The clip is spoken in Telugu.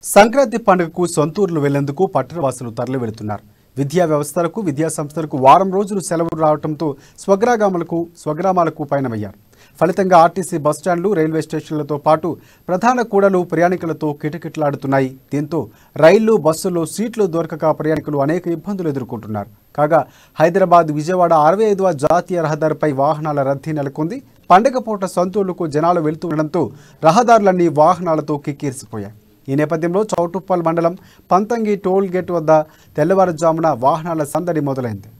సంక్రాంతి పండుగకు సొంతూరులు వెళ్లేందుకు పట్టణవాసులు తరలి వెళుతున్నారు. విద్యా వ్యవస్థలకు విద్యా సంస్థలకు వారం రోజులు సెలవులు రావడంతో స్వగ్రామాలకు పయనమయ్యారు. ఫలితంగా ఆర్టీసీ బస్టాండ్లు, రైల్వే స్టేషన్లతో పాటు ప్రధాన కూడలు ప్రయాణికులతో కిటకిటలాడుతున్నాయి. దీంతో రైళ్లు, బస్సుల్లో సీట్లు దొరకక ప్రయాణికులు అనేక ఇబ్బందులు ఎదుర్కొంటున్నారు. కాగా హైదరాబాద్ విజయవాడ 65వ జాతీయ రహదారిపై వాహనాల రద్దీ నెలకొంది. పండగ పూట సొంతూరులకు జనాలు వెళ్తుండటంతో రహదారులన్నీ వాహనాలతో కిక్కిరిసిపోయాయి. ఈ నేపథ్యంలో చౌటుప్పల్ మండలం పంతంగి టోల్ గేట్ వద్ద తెల్లవారుజామున వాహనాల సందడి మొదలైంది.